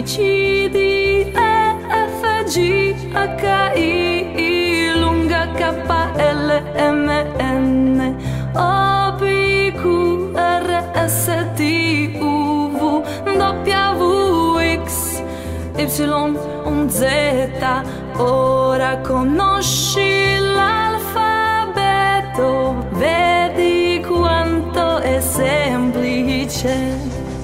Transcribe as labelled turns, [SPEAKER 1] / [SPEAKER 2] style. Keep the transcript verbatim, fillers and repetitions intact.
[SPEAKER 1] C, D, E, F, G, H, I, lunga K, L, M, N, O, P, Q, R, S, T, U, V, W, X, Y, Z. Ora conosci l'alfabeto, vedi quanto è semplice.